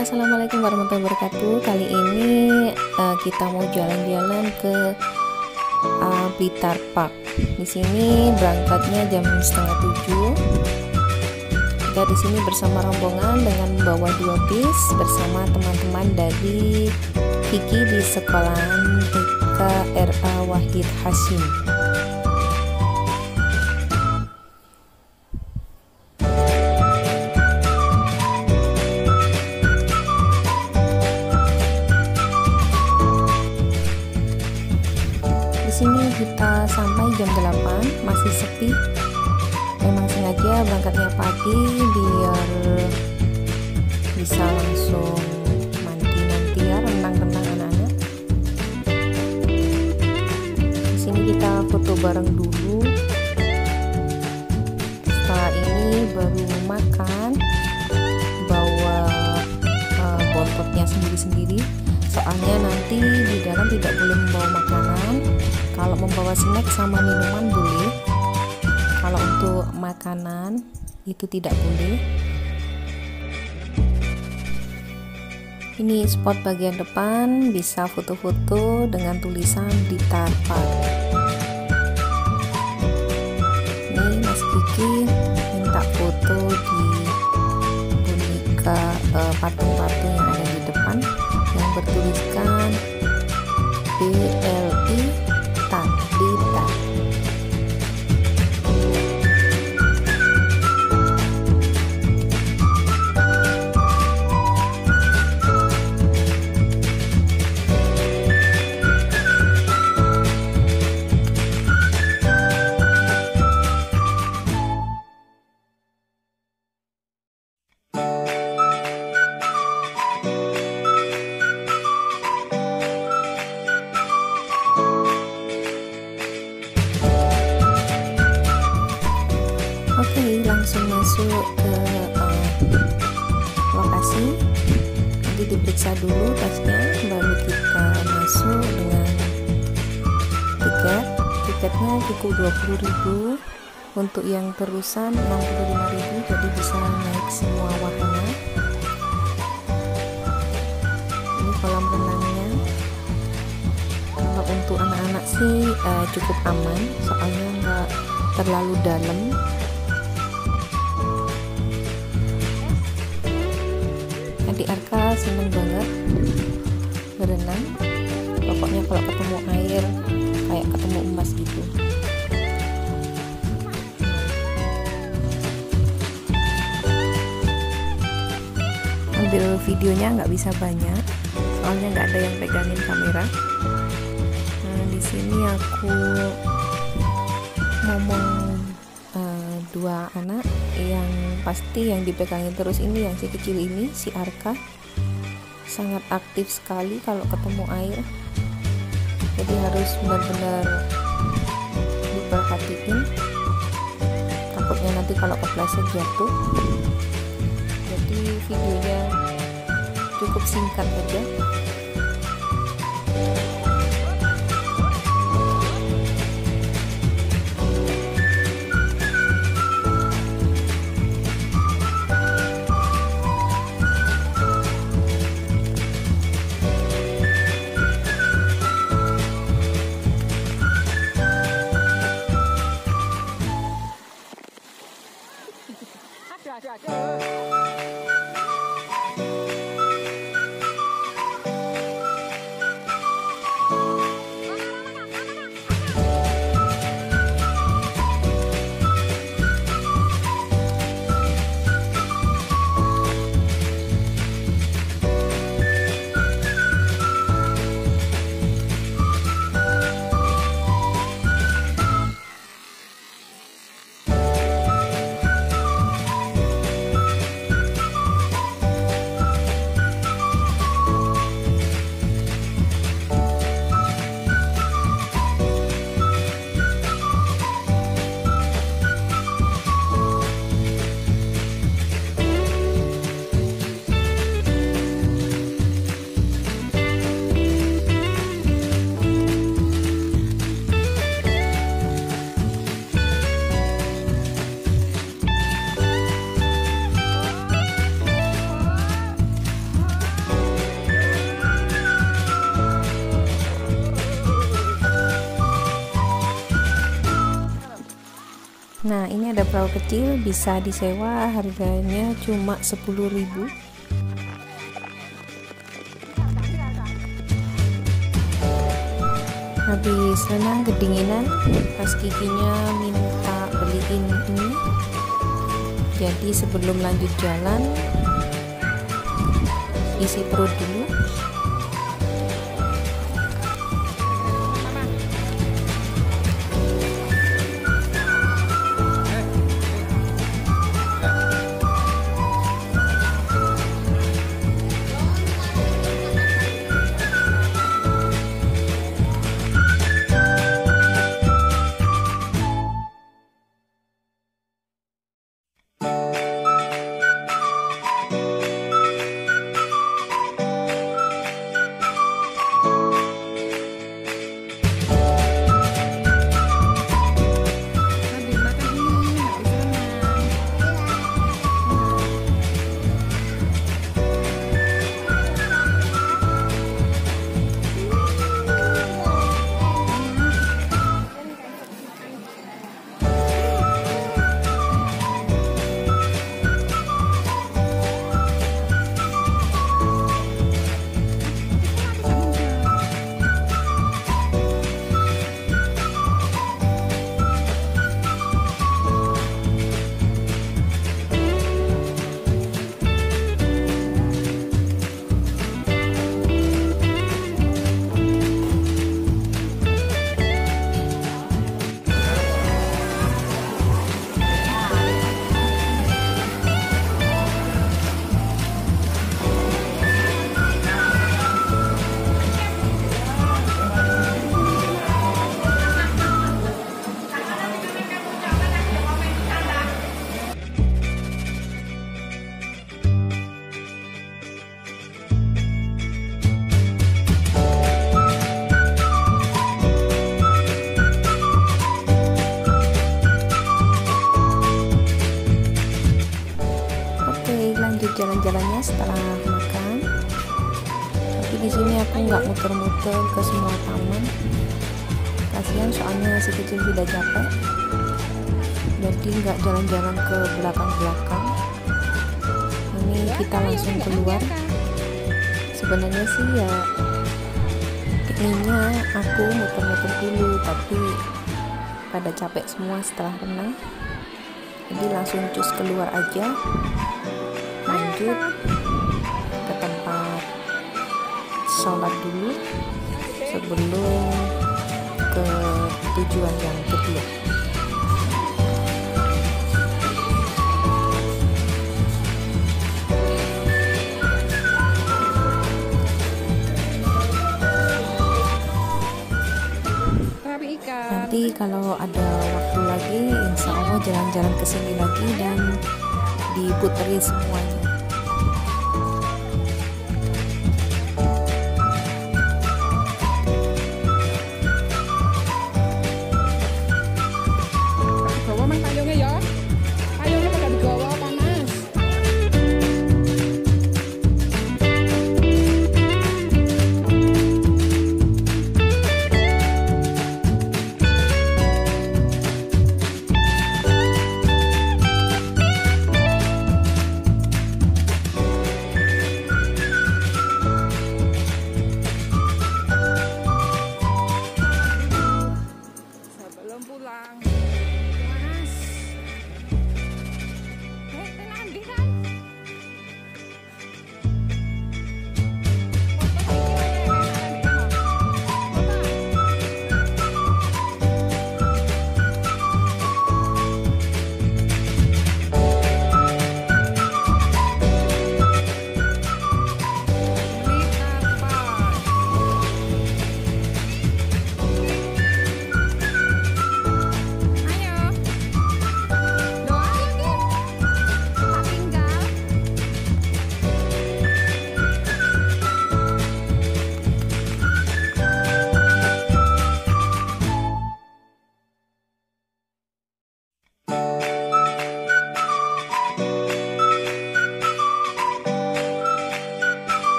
Assalamualaikum warahmatullahi wabarakatuh. Kali ini kita mau jalan-jalan ke Blitar Park. Di sini berangkatnya jam setengah 7. Kita di sini bersama rombongan dengan membawa 2 bis bersama teman-teman dari Kiki di sekolahan TK RA Wahid Hasyim. Di sini kita sampai jam 8, masih sepi. Memang sengaja berangkatnya pagi biar bisa langsung mandi ya, renang-renang anak-anak. Di sini kita foto bareng dulu. Setelah ini baru makan, bawa bontotnya sendiri-sendiri. Soalnya nanti di dalam tidak boleh membawa makanan. Kalau membawa snack sama minuman boleh. Kalau untuk makanan itu tidak boleh. Ini spot bagian depan, bisa foto-foto dengan tulisan Blitar Park. Ini Mas Kiki minta foto di boneka patung-patung yang ada di depan yang bertuliskan BLI Blitar. Oke, langsung masuk ke lokasi. Nanti diperiksa dulu tasnya, baru kita masuk dengan tiket. Tiketnya cukup 20.000. Untuk yang terusan 65.000, jadi bisa naik semua wahana. Ini kolam renangnya. Kalau untuk anak-anak sih cukup aman, soalnya nggak terlalu dalam. Adik Arka seneng banget berenang. Pokoknya kalau ketemu air kayak ketemu emas gitu. Ambil videonya nggak bisa banyak, soalnya nggak ada yang pegangin kamera. Nah, di sini aku ngomong 2 anak yang pasti yang dipegangin terus ini yang si kecil ini, si Arka. Sangat aktif sekali kalau ketemu air, jadi harus benar-benar diperhatiin, takutnya nanti kalau kepleset jatuh. Jadi videonya cukup singkat aja. Nah, ini ada perahu kecil, bisa disewa, harganya cuma 10.000. Habis renang kedinginan, pas giginya minta beliin ini. Jadi sebelum lanjut jalan, isi perut dulu. Lanjut jalan-jalannya setelah makan. Tapi di sini aku nggak muter-muter ke semua taman, kasihan soalnya si kecil sudah capek. Jadi nggak jalan-jalan ke belakang-belakang. Ini kita langsung keluar. Sebenarnya sih ya inginnya aku muter-muter dulu, tapi pada capek semua setelah renang. Jadi langsung cus keluar aja. Lanjut ke tempat sholat dulu sebelum ke tujuan yang kedua. Nanti kalau ada waktu lagi, insya Allah jalan-jalan ke sini lagi dan diputeri semuanya.